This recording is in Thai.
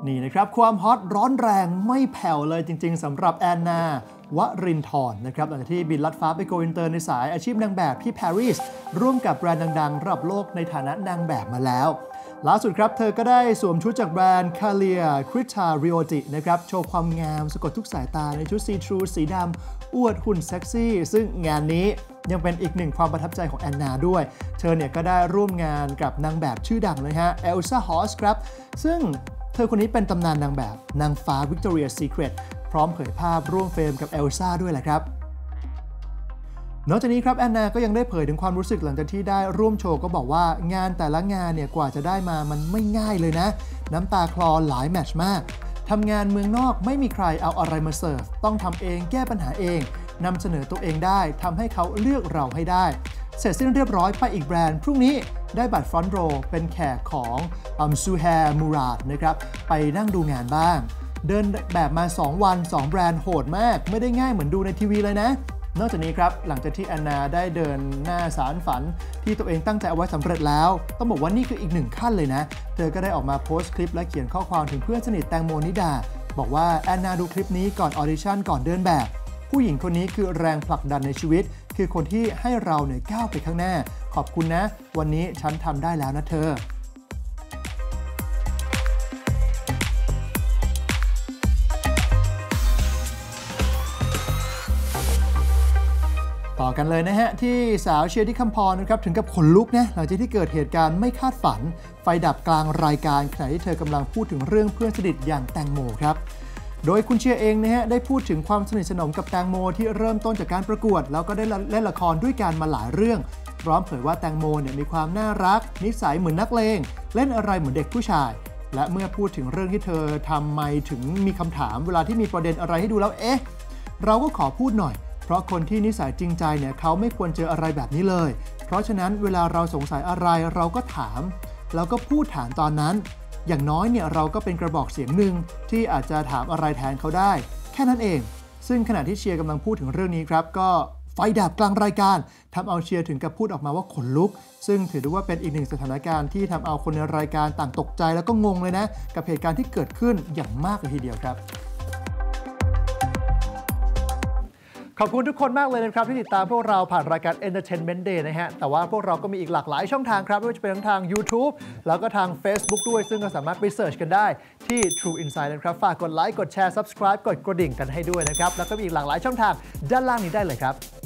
นี่นะครับความฮอตร้อนแรงไม่แผ่วเลยจริงๆสำหรับแอนนาวรินทร์นะครับหลังจากที่บินลัดฟ้าไปโกอินเตอร์ในสายอาชีพนางแบบที่ปารีสร่วมกับแบรนด์ดังๆระดับโลกในฐานะนางแบบมาแล้วล่าสุดครับเธอก็ได้สวมชุดจากแบรนด์ Calia Crita Riotti นะครับโชว์ความงามสะกดทุกสายตาในชุดซีทรูสีดำอวดหุ่นเซ็กซี่ซึ่งงานนี้ยังเป็นอีกหนึ่งความประทับใจของแอนนาด้วยเธอเนี่ยก็ได้ร่วมงานกับนางแบบชื่อดังเลยฮะเอลซ่าฮอสครับซึ่งเธอคนนี้เป็นตำนานนางแบบนางฟ้า Victoria's Secret พร้อมเผยภาพร่วมเฟรมกับเอลซ่าด้วยแหละครับนอกจากนี้ครับแอนนาก็ยังได้เผยถึงความรู้สึกหลังจากที่ได้ร่วมโชว์ก็บอกว่างานแต่ละงานเนี่ยกว่าจะได้มามันไม่ง่ายเลยนะน้ำตาคลอหลายแมตช์มากทำงานเมืองนอกไม่มีใครเอาอะไรมาเสิร์ฟต้องทำเองแก้ปัญหาเองนำเสนอตัวเองได้ทำให้เขาเลือกเราให้ได้เสร็จสิ้นเรียบร้อยไปอีกแบรนด์พรุ่งนี้ได้บัตรฟรอนต์โรเป็นแขกของซูแฮมูราดนะครับไปนั่งดูงานบ้างเดินแบบมา2วัน2แบรนด์โหดมากไม่ได้ง่ายเหมือนดูในทีวีเลยนะนอกจากนี้ครับหลังจากที่แอนนาได้เดินหน้าสารฝันที่ตัวเองตั้งใจเอาไว้สำเร็จแล้วต้องบอกว่านี่คืออีกหนึ่งขั้นเลยนะเธอก็ได้ออกมาโพสต์คลิปและเขียนข้อความถึงเพื่อนสนิทแตงโมนิดาบอกว่าแอนนาดูคลิปนี้ก่อนออดิชั่นก่อนเดินแบบผู้หญิงคนนี้คือแรงผลักดันในชีวิตคือคนที่ให้เราเนี่ยก้าวไปข้างหน้าขอบคุณนะวันนี้ฉันทำได้แล้วนะเธอต่อกันเลยนะฮะที่สาวเชียร์ที่คำพรนะครับถึงกับขนลุกนะหลังจากที่เกิดเหตุการณ์ไม่คาดฝันไฟดับกลางรายการขณะที่เธอกำลังพูดถึงเรื่องเพื่อนสนิทอย่างแตงโมครับโดยคุณเชียร์เองนะฮะได้พูดถึงความสนิทสนมกับแตงโมที่เริ่มต้นจากการประกวดแล้วก็ได้เล่นละครด้วยกันมาหลายเรื่องพร้อมเผยว่าแตงโมเนี่ยมีความน่ารักนิสัยเหมือนนักเลงเล่นอะไรเหมือนเด็กผู้ชายและเมื่อพูดถึงเรื่องที่เธอทำไมถึงมีคำถามเวลาที่มีประเด็นอะไรให้ดูแล้วเราก็ขอพูดหน่อยเพราะคนที่นิสัยจริงใจเนี่ยเขาไม่ควรเจออะไรแบบนี้เลยเพราะฉะนั้นเวลาเราสงสัยอะไรเราก็ถามแล้วก็พูดถามตอนนั้นอย่างน้อยเนี่ยเราก็เป็นกระบอกเสียงหนึ่งที่อาจจะถามอะไรแทนเขาได้แค่นั้นเองซึ่งขณะที่เชียร์กำลังพูดถึงเรื่องนี้ครับก็ไฟดับกลางรายการทำเอาเชียร์ถึงกับพูดออกมาว่าขนลุกซึ่งถือได้ว่าเป็นอีกหนึ่งสถานการณ์ที่ทำเอาคนในรายการต่างตกใจแล้วก็งงเลยนะกับเหตุการณ์ที่เกิดขึ้นอย่างมากเลยทีเดียวครับขอบคุณทุกคนมากเลยนะครับที่ติดตามพวกเราผ่านรายการ Entertainment Day นะฮะแต่ว่าพวกเราก็มีอีกหลากหลายช่องทางครับไม่ว่าจะเป็นทาง YouTube แล้วก็ทาง Facebook ด้วยซึ่งก็สามารถไปเสิร์ชกันได้ที่ True Insight นะครับฝากกดไลค์กดแชร์ Subscribe กดกระดิ่งกันให้ด้วยนะครับแล้วก็มีอีกหลากหลายช่องทางด้านล่างนี้ได้เลยครับ